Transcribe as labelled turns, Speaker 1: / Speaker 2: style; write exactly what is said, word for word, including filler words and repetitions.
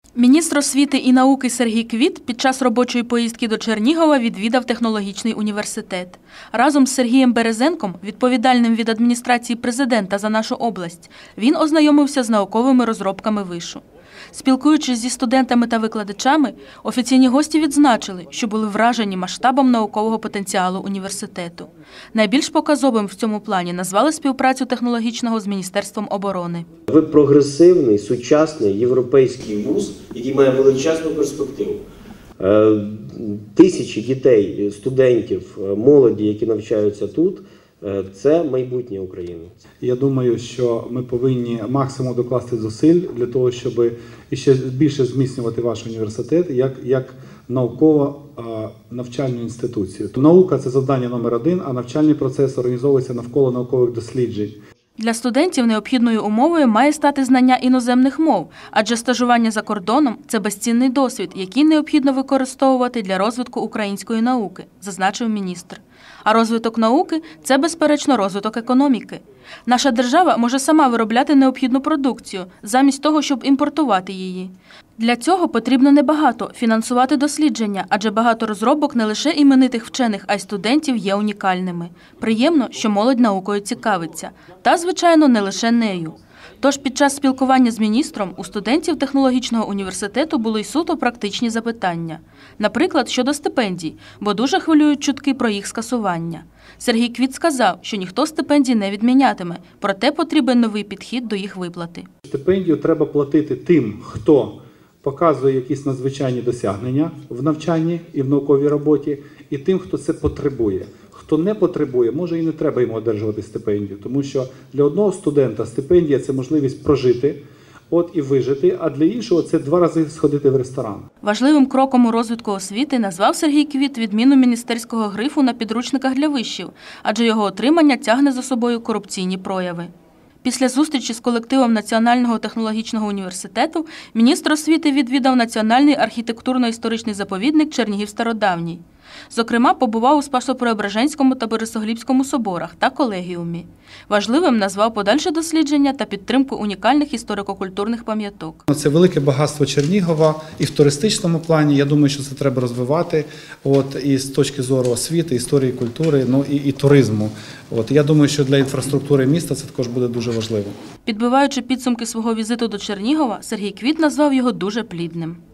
Speaker 1: Міністр освіти і науки Сергій Квіт під час робочої поїздки до Чернігова відвідав технологічний університет. Разом з Сергієм Березенком, відповідальним від адміністрації президента за нашу область, він ознайомився з науковими розробками вишу. Спілкуючись зі студентами та викладачами, офіційні гості відзначили, що були вражені масштабом наукового потенціалу університету. Найбільш показовим в цьому плані назвали співпрацю технологічного з Міністерством оборони.
Speaker 2: Ви прогресивний, сучасний європейський вуз, який має величезну перспективу. Тисячі дітей, студентів, молоді, які навчаються тут, це майбутнє України.
Speaker 3: Я думаю, що ми повинні максимум докласти зусиль для того, щоб ще більше зміцнювати ваш університет як, як науково-навчальну інституцію. Наука – це завдання номер один, а навчальний процес організовується навколо наукових досліджень.
Speaker 1: Для студентів необхідною умовою має стати знання іноземних мов, адже стажування за кордоном – це безцінний досвід, який необхідно використовувати для розвитку української науки, зазначив міністр. А розвиток науки – це, безперечно, розвиток економіки. Наша держава може сама виробляти необхідну продукцію, замість того, щоб імпортувати її. Для цього потрібно небагато – фінансувати дослідження, адже багато розробок не лише іменитих вчених, а й студентів є унікальними. Приємно, що молодь наукою цікавиться. Та, звичайно, не лише нею. Тож під час спілкування з міністром у студентів технологічного університету були й суто практичні запитання. Наприклад, щодо стипендій, бо дуже хвилюють чутки про їх скасування. Сергій Квіт сказав, що ніхто стипендій не відмінятиме, проте потрібен новий підхід до їх виплати.
Speaker 3: Стипендію треба платити тим, хто показує якісь надзвичайні досягнення в навчанні і в науковій роботі, і тим, хто це потребує. Хто не потребує, може і не треба йому одержувати стипендію, тому що для одного студента стипендія – це можливість прожити, от і вижити, а для іншого – це два рази сходити в ресторан.
Speaker 1: Важливим кроком у розвитку освіти назвав Сергій Квіт відміну міністерського грифу на підручниках для вишів, адже його отримання тягне за собою корупційні прояви. Після зустрічі з колективом Національного технологічного університету міністр освіти відвідав Національний архітектурно-історичний заповідник Чернігів-Стародавній. Зокрема, побував у Спасо-Преображенському та Борисоглібському соборах та колегіумі. Важливим назвав подальше дослідження та підтримку унікальних історико-культурних пам'яток.
Speaker 3: Це велике багатство Чернігова і в туристичному плані. Я думаю, що це треба розвивати. От, і з точки зору освіти, історії, культури, ну і, і туризму. От, я думаю, що для інфраструктури міста це також буде дуже важливо.
Speaker 1: Підбиваючи підсумки свого візиту до Чернігова, Сергій Квіт назвав його дуже плідним.